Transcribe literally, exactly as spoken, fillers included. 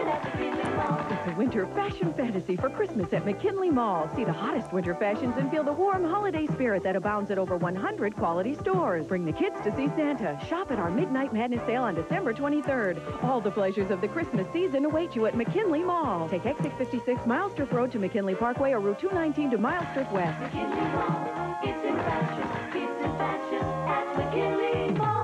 at McKinley Mall. It's a winter fashion fantasy for Christmas at McKinley Mall. See the hottest winter fashions and feel the warm holiday spirit that abounds at over one hundred quality stores. Bring the kids to see Santa. Shop at our Midnight Madness sale on December twenty-third. All the pleasures of the Christmas season await you at McKinley Mall. Take X six fifty-six Milestrip Road to McKinley Parkway or Route two nineteen to Milestrip West. McKinley Mall. It's in fashion. It's in fashion at McKinley Mall.